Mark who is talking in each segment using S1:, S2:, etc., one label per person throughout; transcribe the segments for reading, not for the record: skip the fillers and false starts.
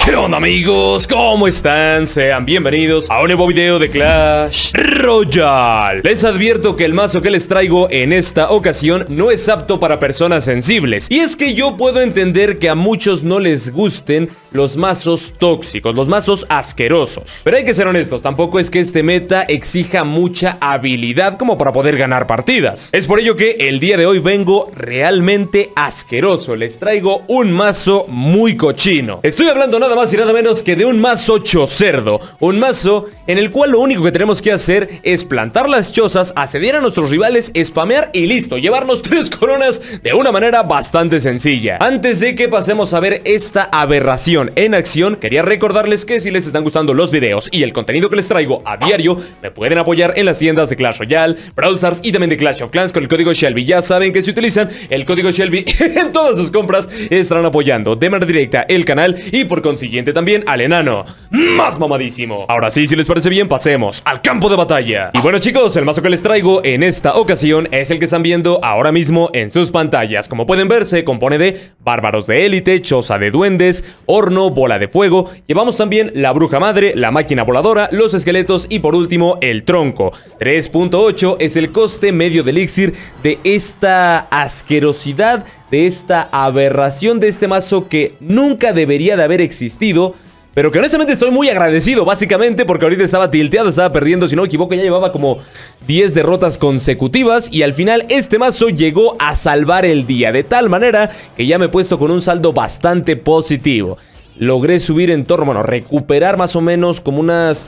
S1: ¿Qué onda, amigos? ¿Cómo están? Sean bienvenidos a un nuevo video de Clash Royale. Les advierto que el mazo que les traigo en esta ocasión no es apto para personas sensibles. Y es que yo puedo entender que a muchos no les gusten los mazos tóxicos, los mazos asquerosos. Pero hay que ser honestos, tampoco es que este meta exija mucha habilidad como para poder ganar partidas. Es por ello que el día de hoy vengo realmente asqueroso. Les traigo un mazo muy cochino. Estoy hablando nada más y nada menos que de un mazo chocerdo. Un mazo en el cual lo único que tenemos que hacer es plantar las chozas, asediar a nuestros rivales, spamear y listo, llevarnos 3 coronas de una manera bastante sencilla. Antes de que pasemos a ver esta aberración en acción, quería recordarles que si les están gustando los videos y el contenido que les traigo a diario, me pueden apoyar en las tiendas de Clash Royale, Brawl Stars y también de Clash of Clans con el código Shelby. Ya saben que si utilizan el código Shelby en todas sus compras, estarán apoyando de manera directa el canal y por consiguiente también al enano más mamadísimo. Ahora sí, si les parece bien, pasemos al campo de batalla. Y bueno, chicos, el mazo que les traigo en esta ocasión es el que están viendo ahora mismo en sus pantallas. Como pueden ver, se compone de bárbaros de élite, choza de duendes, horno, bola de fuego. Llevamos también la bruja madre, la máquina voladora, los esqueletos y por último el tronco. 3.8 es el coste medio de elixir de esta asquerosidad, de esta aberración de este mazo que nunca debería de haber existido. Pero que honestamente estoy muy agradecido, básicamente, porque ahorita estaba tilteado, estaba perdiendo, si no me equivoco, ya llevaba como 10 derrotas consecutivas. Y al final este mazo llegó a salvar el día, de tal manera que ya me he puesto con un saldo bastante positivo. Logré subir en torno, bueno, recuperar más o menos como unas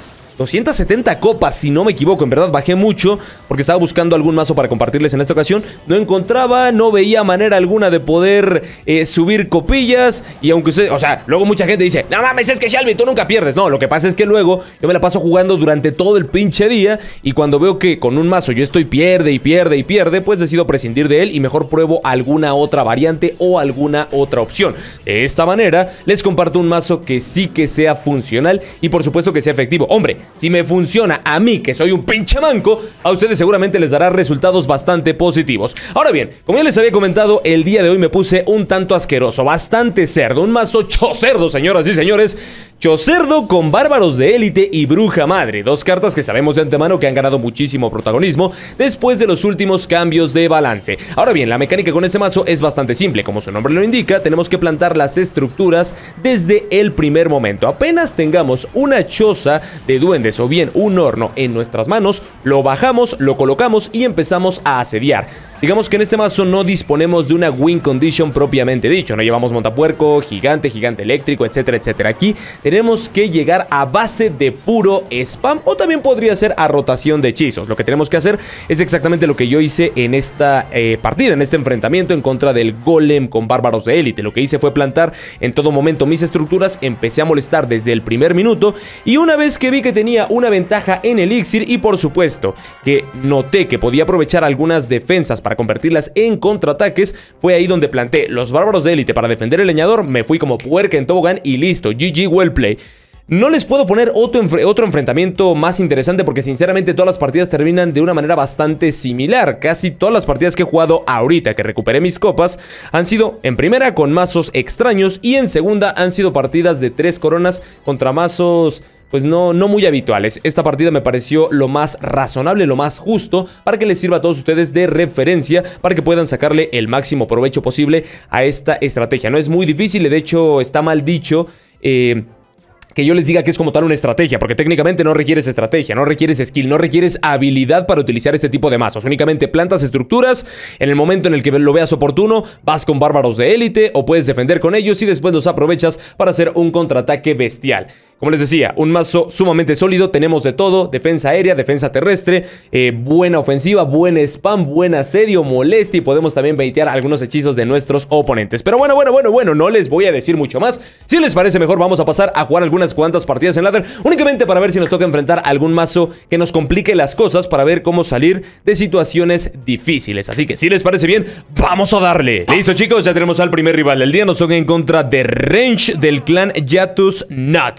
S1: 270 copas, si no me equivoco. En verdad bajé mucho porque estaba buscando algún mazo para compartirles en esta ocasión. No encontraba, no veía manera alguna de poder subir copillas. Y aunque usted, o sea, luego mucha gente dice: no mames, es que Shelby, tú nunca pierdes. No, lo que pasa es que luego yo me la paso jugando durante todo el pinche día. Y cuando veo que con un mazo yo estoy pierde y pierde y pierde, pues decido prescindir de él y mejor pruebo alguna otra variante o alguna otra opción. De esta manera les comparto un mazo que sí que sea funcional y por supuesto que sea efectivo. Hombre, si me funciona a mí, que soy un pinche manco, a ustedes seguramente les dará resultados bastante positivos. Ahora bien, como ya les había comentado, el día de hoy me puse un tanto asqueroso, bastante cerdo, un mazo chocerdo, señoras y señores. Chocerdo con bárbaros de élite y bruja madre, dos cartas que sabemos de antemano que han ganado muchísimo protagonismo después de los últimos cambios de balance. Ahora bien, la mecánica con este mazo es bastante simple, como su nombre lo indica, tenemos que plantar las estructuras desde el primer momento. Apenas tengamos una choza de duendes o bien un horno en nuestras manos, lo bajamos, lo colocamos y empezamos a asediar. Digamos que en este mazo no disponemos de una win condition propiamente dicho, no llevamos montapuerco, gigante, gigante eléctrico, etcétera, etcétera. Aquí tenemos que llegar a base de puro spam o también podría ser a rotación de hechizos. Lo que tenemos que hacer es exactamente lo que yo hice en esta partida, en este enfrentamiento en contra del golem con bárbaros de élite. Lo que hice fue plantar en todo momento mis estructuras, empecé a molestar desde el primer minuto y una vez que vi que tenía una ventaja en elixir y por supuesto que noté que podía aprovechar algunas defensas para convertirlas en contraataques, fue ahí donde planté los bárbaros de élite para defender el leñador, me fui como puerca en tobogán y listo, GG well play. No les puedo poner otro enfrentamiento más interesante porque sinceramente todas las partidas terminan de una manera bastante similar. Casi todas las partidas que he jugado ahorita que recuperé mis copas han sido en primera con mazos extraños y en segunda han sido partidas de 3 coronas contra mazos pues no muy habituales. Esta partida me pareció lo más razonable, lo más justo para que les sirva a todos ustedes de referencia para que puedan sacarle el máximo provecho posible a esta estrategia. No es muy difícil, de hecho está mal dicho que yo les diga que es como tal una estrategia, porque técnicamente no requieres estrategia, no requieres skill, no requieres habilidad para utilizar este tipo de mazos. Únicamente plantas estructuras, en el momento en el que lo veas oportuno, vas con bárbaros de élite o puedes defender con ellos y después los aprovechas para hacer un contraataque bestial. Como les decía, un mazo sumamente sólido, tenemos de todo, defensa aérea, defensa terrestre, buena ofensiva, buen spam, buen asedio, molestia y podemos también baitear algunos hechizos de nuestros oponentes. Pero bueno, no les voy a decir mucho más. Si les parece mejor, vamos a pasar a jugar algunas cuantas partidas en ladder, únicamente para ver si nos toca enfrentar algún mazo que nos complique las cosas, para ver cómo salir de situaciones difíciles. Así que si les parece bien, vamos a darle. Listo, chicos, ya tenemos al primer rival del día, nos toca en contra de Range del clan Yatus Nut.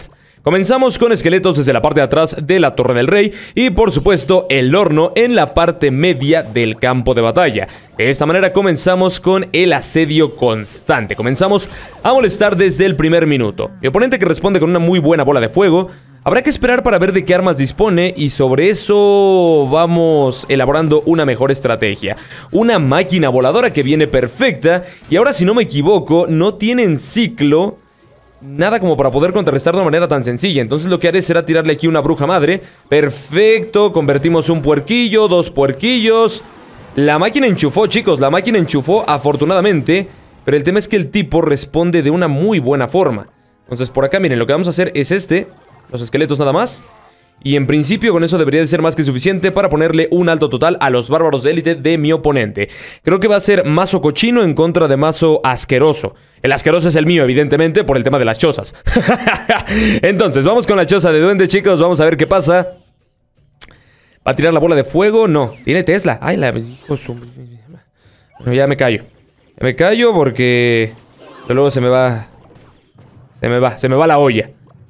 S1: Comenzamos con esqueletos desde la parte de atrás de la Torre del Rey y por supuesto el horno en la parte media del campo de batalla. De esta manera comenzamos con el asedio constante. Comenzamos a molestar desde el primer minuto. Mi oponente, que responde con una muy buena bola de fuego, habrá que esperar para ver de qué armas dispone y sobre eso vamos elaborando una mejor estrategia. Una máquina voladora que viene perfecta y ahora, si no me equivoco, no tienen ciclo. Nada como para poder contrarrestar de una manera tan sencilla. Entonces lo que haré será tirarle aquí una bruja madre. Perfecto, convertimos un puerquillo, 2 puerquillos. La máquina enchufó, chicos, la máquina enchufó afortunadamente. Pero el tema es que el tipo responde de una muy buena forma. Entonces por acá, miren, lo que vamos a hacer es los esqueletos nada más. Y en principio con eso debería de ser más que suficiente para ponerle un alto total a los bárbaros de élite de mi oponente. Creo que va a ser mazo cochino en contra de mazo asqueroso. El asqueroso es el mío, evidentemente, por el tema de las chozas. Entonces, vamos con la choza de duende, chicos. Vamos a ver qué pasa. ¿Va a tirar la bola de fuego? No. Tiene Tesla. Ay, la... Bueno, ya me callo. Ya me callo porque... luego se me va la olla.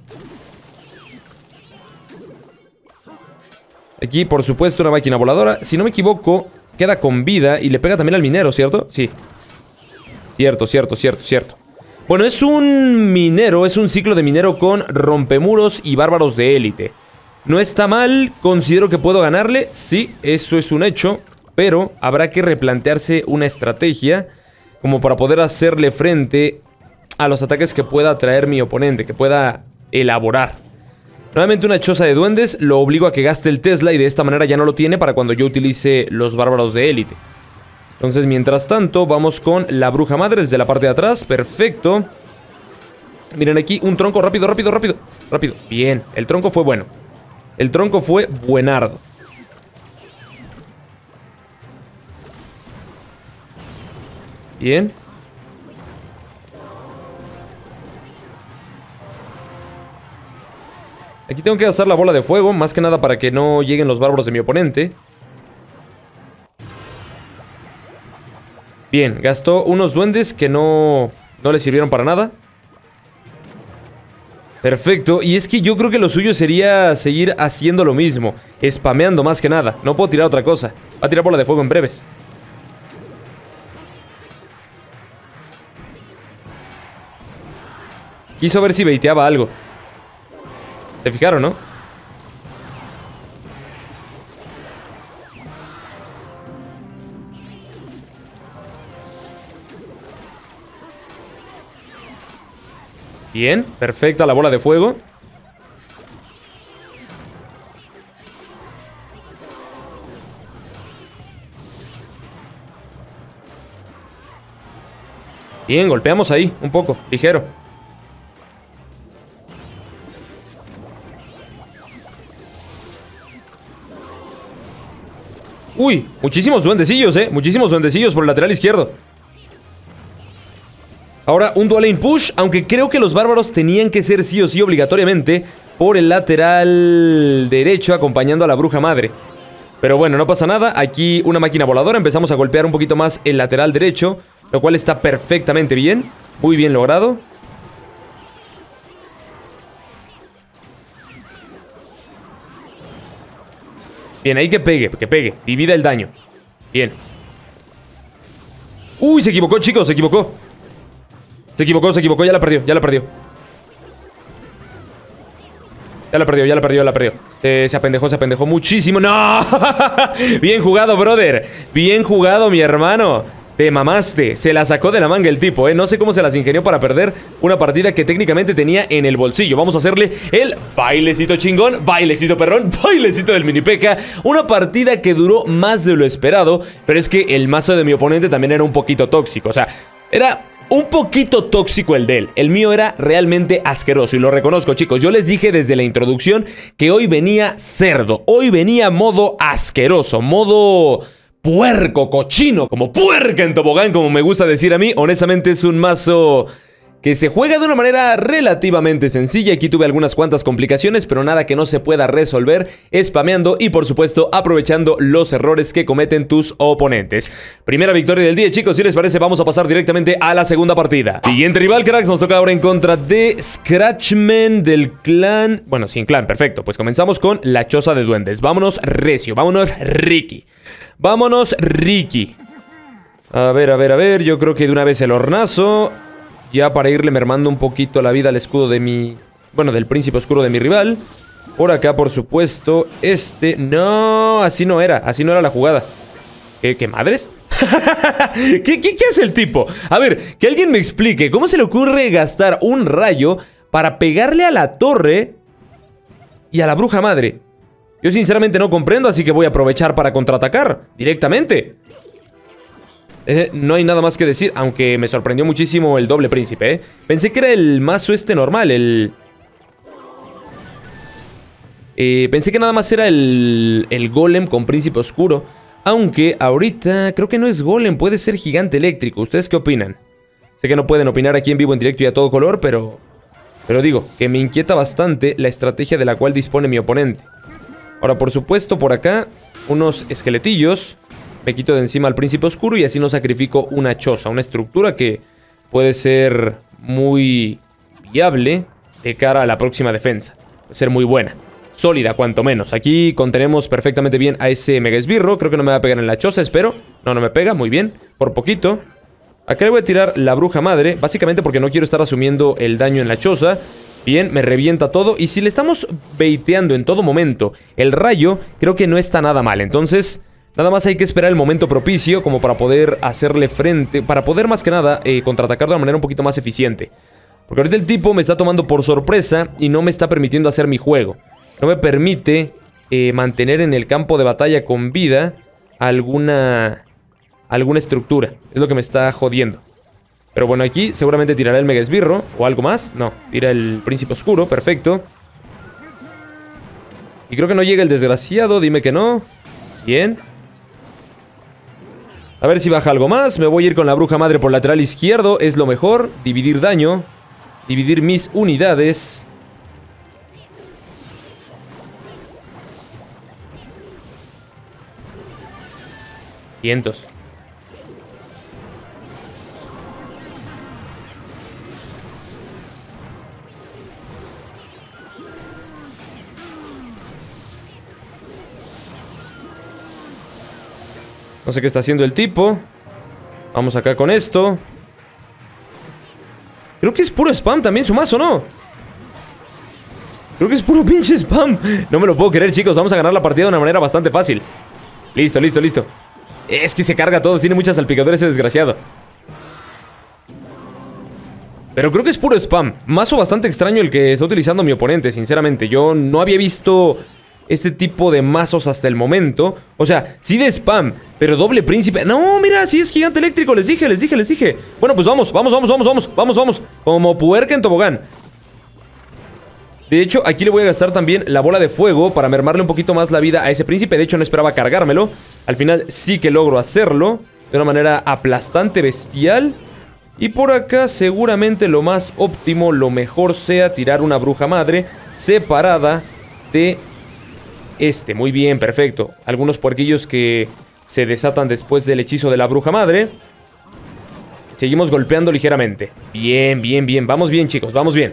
S1: Aquí, por supuesto, una máquina voladora. Si no me equivoco, queda con vida y le pega también al minero, ¿cierto? Sí. Cierto. Bueno, es un minero, es un ciclo de minero con rompemuros y bárbaros de élite. No está mal, considero que puedo ganarle. Sí, eso es un hecho. Pero habrá que replantearse una estrategia como para poder hacerle frente a los ataques que pueda traer mi oponente, que pueda elaborar. Nuevamente una choza de duendes, lo obligo a que gaste el Tesla y de esta manera ya no lo tiene para cuando yo utilice los bárbaros de élite. Entonces, mientras tanto, vamos con la bruja madre desde la parte de atrás. Perfecto. Miren aquí, un tronco, rápido. Bien, el tronco fue bueno. El tronco fue buenardo. Bien. Aquí tengo que gastar la bola de fuego, más que nada para que no lleguen los bárbaros de mi oponente. Bien, gastó unos duendes que no le sirvieron para nada. Perfecto, y es que yo creo que lo suyo sería seguir haciendo lo mismo, spameando más que nada. No puedo tirar otra cosa. Va a tirar bola de fuego en breves. Quiso ver si baiteaba algo. ¿Se fijaron, no? Bien, perfecta la bola de fuego. Bien, golpeamos ahí, un poco, ligero. Uy, muchísimos duendecillos, muchísimos duendecillos por el lateral izquierdo. Ahora un dual lane push, aunque creo que los bárbaros tenían que ser sí o sí obligatoriamente por el lateral derecho acompañando a la bruja madre. Pero bueno, no pasa nada, aquí una máquina voladora, empezamos a golpear un poquito más el lateral derecho, lo cual está perfectamente bien, muy bien logrado. Bien, ahí que pegue, divida el daño. Bien. Uy, se equivocó, chicos, se equivocó. Se equivocó, ya la perdió. Ya la perdió. Se apendejó muchísimo. ¡No! Bien jugado, brother. Bien jugado, mi hermano. Te mamaste, se la sacó de la manga el tipo, No sé cómo se las ingenió para perder una partida que técnicamente tenía en el bolsillo. Vamos a hacerle el bailecito chingón, bailecito perrón, bailecito del mini P.E.K.K.A. Una partida que duró más de lo esperado, pero es que el mazo de mi oponente también era un poquito tóxico. O sea, era un poquito tóxico el de él. El mío era realmente asqueroso y lo reconozco, chicos. Yo les dije desde la introducción que hoy venía cerdo. Hoy venía modo asqueroso, modo... puerco, cochino, como puerca en tobogán, como me gusta decir a mí. Honestamente es un mazo que se juega de una manera relativamente sencilla. Aquí tuve algunas cuantas complicaciones, pero nada que no se pueda resolver spameando y por supuesto aprovechando los errores que cometen tus oponentes. Primera victoria del día, chicos. Si les parece, vamos a pasar directamente a la segunda partida. Siguiente rival, cracks, nos toca ahora en contra de Scratchman del clan... Bueno, sin clan, perfecto. Pues comenzamos con la choza de duendes. Vámonos recio, vámonos Ricky. Vámonos Ricky. A ver, yo creo que de una vez el hornazo. Ya para irle mermando un poquito la vida al escudo de mi... Bueno, del príncipe oscuro de mi rival. Por acá, por supuesto, No, así no era la jugada. ¿Qué madres? ¿Qué hace el tipo? A ver, que alguien me explique. ¿Cómo se le ocurre gastar un rayo para pegarle a la torre y a la bruja madre? Yo sinceramente no comprendo, así que voy a aprovechar para contraatacar directamente. No hay nada más que decir, aunque me sorprendió muchísimo el doble príncipe, ¿eh? Pensé que era el mazo normal, pensé que nada más era el golem con príncipe oscuro. Aunque ahorita creo que no es golem, puede ser gigante eléctrico. ¿Ustedes qué opinan? Sé que no pueden opinar aquí en vivo, en directo y a todo color, pero digo, que me inquieta bastante la estrategia de la cual dispone mi oponente. Ahora, por supuesto, por acá, unos esqueletillos. Me quito de encima al príncipe oscuro y así no sacrifico una choza, una estructura que puede ser muy viable de cara a la próxima defensa. Puede ser muy buena, sólida cuanto menos. Aquí contenemos perfectamente bien a ese mega esbirro. Creo que no me va a pegar en la choza, espero. No me pega, muy bien, por poquito. Acá le voy a tirar la bruja madre, básicamente porque no quiero estar asumiendo el daño en la choza. Bien, me revienta todo. Y si le estamos baiteando en todo momento el rayo, creo que no está nada mal. Entonces... nada más hay que esperar el momento propicio como para poder hacerle frente, para poder más que nada contraatacar de una manera un poquito más eficiente. Porque ahorita el tipo me está tomando por sorpresa y no me está permitiendo hacer mi juego. No me permite mantener en el campo de batalla con vida alguna estructura. Es lo que me está jodiendo. Pero bueno, aquí seguramente tirará el mega esbirro o algo más. No, tira el príncipe oscuro, perfecto. Y creo que no llega el desgraciado, dime que no. Bien. A ver si baja algo más. Me voy a ir con la bruja madre por lateral izquierdo. Es lo mejor. Dividir daño. Dividir mis unidades. Cientos. No sé qué está haciendo el tipo. Vamos acá con esto. Creo que es puro spam también su mazo, ¿no? Creo que es puro pinche spam. No me lo puedo creer, chicos. Vamos a ganar la partida de una manera bastante fácil. Listo. Es que se carga a todos. Tiene muchas salpicaduras ese desgraciado. Pero creo que es puro spam. Mazo bastante extraño el que está utilizando mi oponente, sinceramente. Yo no había visto este tipo de mazos hasta el momento. O sea, sí de spam, pero doble príncipe. No, mira, sí es gigante eléctrico. Les dije. Bueno, pues vamos. Como puerca en tobogán. De hecho, aquí le voy a gastar también la bola de fuego para mermarle un poquito más la vida a ese príncipe. De hecho, no esperaba cargármelo. Al final sí que logro hacerlo de una manera aplastante, bestial. Y por acá seguramente lo más óptimo, lo mejor sea tirar una bruja madre separada de... muy bien, perfecto. Algunos puerquillos que se desatan después del hechizo de la bruja madre. Seguimos golpeando ligeramente. Bien. Vamos bien, chicos, vamos bien.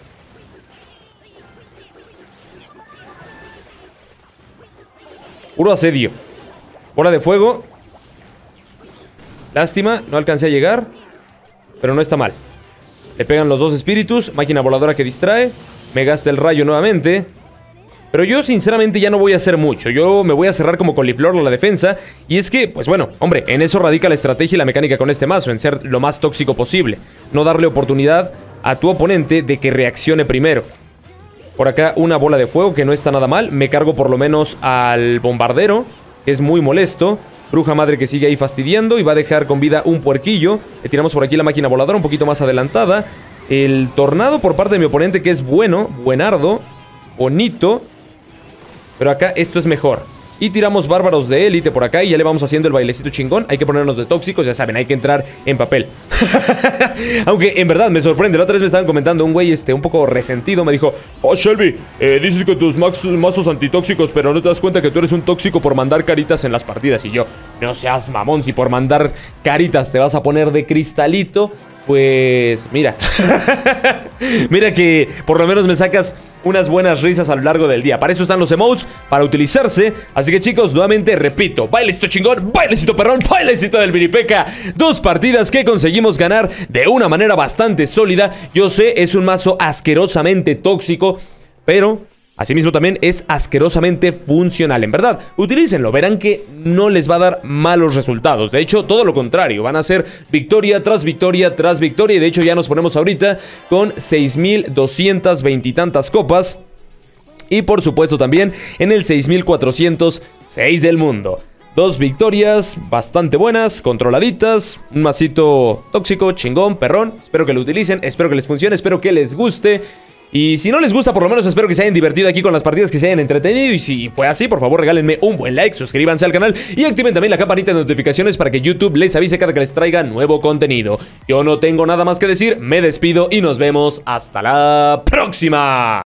S1: Puro asedio. Bola de fuego. Lástima, no alcancé a llegar. Pero no está mal. Le pegan los dos espíritus. Máquina voladora que distrae. Me gasta el rayo nuevamente. Pero yo sinceramente ya no voy a hacer mucho. Yo me voy a cerrar como coliflor a la defensa. Y es que, pues bueno, hombre, en eso radica la estrategia y la mecánica con este mazo. En ser lo más tóxico posible. No darle oportunidad a tu oponente de que reaccione primero. Por acá una bola de fuego que no está nada mal. Me cargo por lo menos al bombardero, que es muy molesto. Bruja madre que sigue ahí fastidiando y va a dejar con vida un puerquillo. Le tiramos por aquí la máquina voladora un poquito más adelantada. El tornado por parte de mi oponente que es bueno, buenardo, bonito. Pero acá esto es mejor. Y tiramos bárbaros de élite por acá y ya le vamos haciendo el bailecito chingón. Hay que ponernos de tóxicos, ya saben, hay que entrar en papel. Aunque en verdad me sorprende. La otra vez me estaban comentando un güey un poco resentido. Me dijo: oh, Shelby, dices que tus mazos antitóxicos, pero no te das cuenta que tú eres un tóxico por mandar caritas en las partidas. Y yo, no seas mamón, si por mandar caritas te vas a poner de cristalito, pues mira. Mira que por lo menos me sacas unas buenas risas a lo largo del día. Para eso están los emotes, para utilizarse. Así que chicos, nuevamente repito: bailecito chingón, bailecito perrón, bailecito del Minipeca. 2 partidas que conseguimos ganar de una manera bastante sólida. Yo sé, es un mazo asquerosamente tóxico, pero asimismo también es asquerosamente funcional. En verdad, utilícenlo, verán que no les va a dar malos resultados. De hecho, todo lo contrario, van a ser victoria tras victoria tras victoria. Y de hecho ya nos ponemos ahorita con 6,220 y tantas copas. Y por supuesto también en el 6,406 del mundo. 2 victorias bastante buenas, controladitas. Un masito tóxico, chingón, perrón. Espero que lo utilicen, espero que les funcione, espero que les guste. Y si no les gusta, por lo menos espero que se hayan divertido aquí con las partidas, que se hayan entretenido. Y si fue así, por favor regálenme un buen like, suscríbanse al canal y activen también la campanita de notificaciones para que YouTube les avise cada que les traiga nuevo contenido. Yo no tengo nada más que decir, me despido y nos vemos hasta la próxima.